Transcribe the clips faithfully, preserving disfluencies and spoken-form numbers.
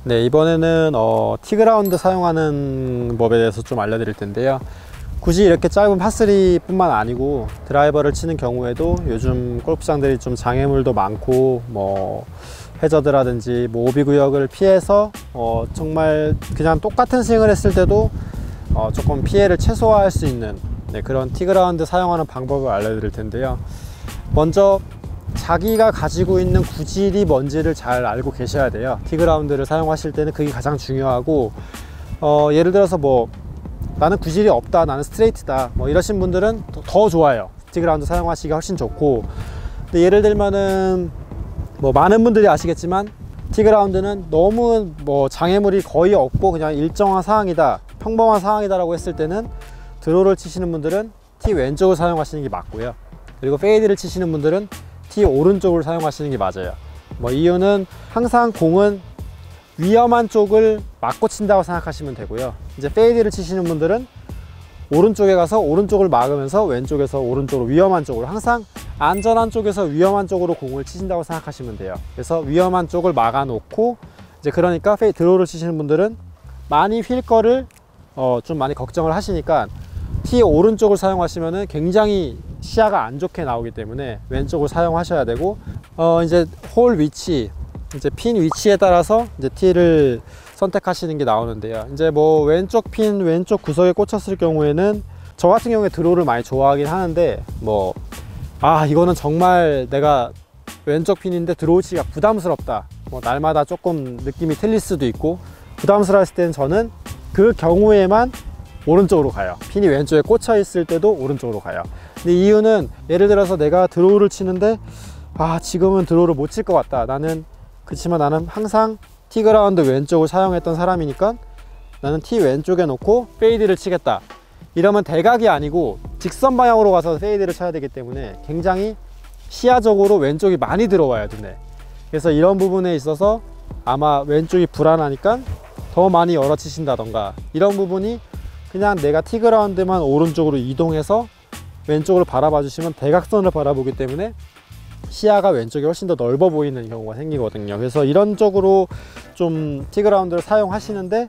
네, 이번에는 어, 티그라운드 사용하는 법에 대해서 좀 알려드릴 텐데요. 굳이 이렇게 짧은 파쓰리 뿐만 아니고 드라이버를 치는 경우에도 요즘 골프장들이 좀 장애물도 많고 뭐 해저드라든지 뭐 오비 구역을 피해서 어, 정말 그냥 똑같은 스윙을 했을 때도 어, 조금 피해를 최소화할 수 있는 네, 그런 티그라운드 사용하는 방법을 알려드릴 텐데요. 먼저 자기가 가지고 있는 구질이 뭔지를 잘 알고 계셔야 돼요. 티그라운드를 사용하실 때는 그게 가장 중요하고 어, 예를 들어서 뭐 나는 구질이 없다, 나는 스트레이트다 뭐 이러신 분들은 더, 더 좋아요. 티그라운드 사용하시기가 훨씬 좋고, 근데 예를 들면은 뭐 많은 분들이 아시겠지만 티그라운드는 너무 뭐 장애물이 거의 없고 그냥 일정한 상황이다, 평범한 상황이다 라고 했을 때는 드로우를 치시는 분들은 티 왼쪽을 사용하시는 게 맞고요. 그리고 페이드를 치시는 분들은 티 오른쪽을 사용하시는 게 맞아요. 뭐 이유는 항상 공은 위험한 쪽을 막고 친다고 생각하시면 되고요. 이제 페이드를 치시는 분들은 오른쪽에 가서 오른쪽을 막으면서 왼쪽에서 오른쪽으로 위험한 쪽으로, 항상 안전한 쪽에서 위험한 쪽으로 공을 치신다고 생각하시면 돼요. 그래서 위험한 쪽을 막아 놓고, 이제 그러니까 페이 드로우를 치시는 분들은 많이 휠 거를 어, 좀 많이 걱정을 하시니까 티 오른쪽을 사용하시면은 굉장히 시야가 안 좋게 나오기 때문에 왼쪽을 사용하셔야 되고, 어 이제 홀 위치, 이제 핀 위치에 따라서 이제 티를 선택하시는 게 나오는데요. 이제 뭐 왼쪽 핀 왼쪽 구석에 꽂혔을 경우에는 저 같은 경우에 드로우를 많이 좋아하긴 하는데, 뭐 아 이거는 정말 내가 왼쪽 핀인데 드로우 치기가 부담스럽다, 뭐 날마다 조금 느낌이 틀릴 수도 있고 부담스러웠을 때는 저는 그 경우에만 오른쪽으로 가요. 핀이 왼쪽에 꽂혀 있을 때도 오른쪽으로 가요. 근데 이유는 예를 들어서 내가 드로우를 치는데 아 지금은 드로우를 못 칠 것 같다, 나는 그렇지만 나는 항상 티그라운드 왼쪽을 사용했던 사람이니까 나는 티 왼쪽에 놓고 페이드를 치겠다, 이러면 대각이 아니고 직선 방향으로 가서 페이드를 쳐야 되기 때문에 굉장히 시야적으로 왼쪽이 많이 들어와요, 눈에. 그래서 이런 부분에 있어서 아마 왼쪽이 불안하니까 더 많이 열어 치신다던가, 이런 부분이 그냥 내가 티그라운드만 오른쪽으로 이동해서 왼쪽으로 바라봐 주시면 대각선을 바라보기 때문에 시야가 왼쪽이 훨씬 더 넓어 보이는 경우가 생기거든요. 그래서 이런 쪽으로 좀 티그라운드를 사용하시는데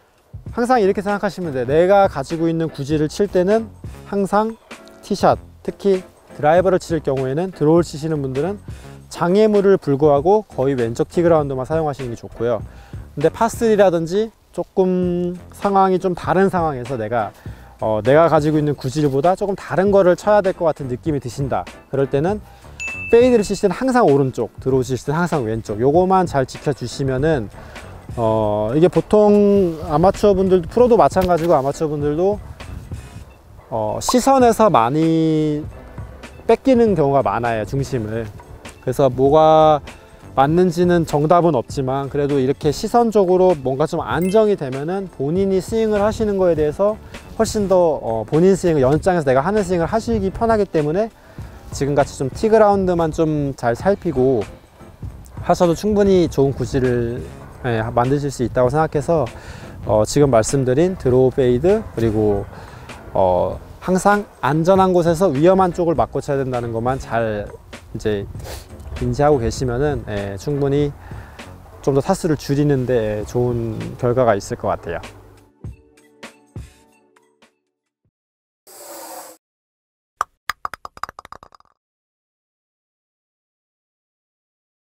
항상 이렇게 생각하시면 돼요. 내가 가지고 있는 구질을 칠 때는 항상 티샷, 특히 드라이버를 칠 경우에는 드로우를 치시는 분들은 장애물을 불구하고 거의 왼쪽 티그라운드만 사용하시는 게 좋고요. 근데 파쓰리라든지 조금 상황이 좀 다른 상황에서 내가 어, 내가 가지고 있는 구질보다 조금 다른 거를 쳐야 될 것 같은 느낌이 드신다, 그럴 때는 페이드를 치실 때는 항상 오른쪽, 드로우 치실 때는 항상 왼쪽, 요거만 잘 지켜주시면은 어, 이게 보통 아마추어 분들도, 프로도 마찬가지고 아마추어 분들도 어, 시선에서 많이 뺏기는 경우가 많아요, 중심을. 그래서 뭐가 맞는지는 정답은 없지만 그래도 이렇게 시선적으로 뭔가 좀 안정이 되면은 본인이 스윙을 하시는 거에 대해서 훨씬 더 어, 본인 스윙을, 연장해서 내가 하는 스윙을 하시기 편하기 때문에 지금같이 좀 티그라운드만 좀 잘 살피고 하셔도 충분히 좋은 구질을 예, 만드실 수 있다고 생각해서 어, 지금 말씀드린 드로우, 페이드, 그리고 어, 항상 안전한 곳에서 위험한 쪽을 막고 쳐야 된다는 것만 잘 이제 인지하고 계시면은 예, 충분히 좀 더 타수를 줄이는데 좋은 결과가 있을 것 같아요.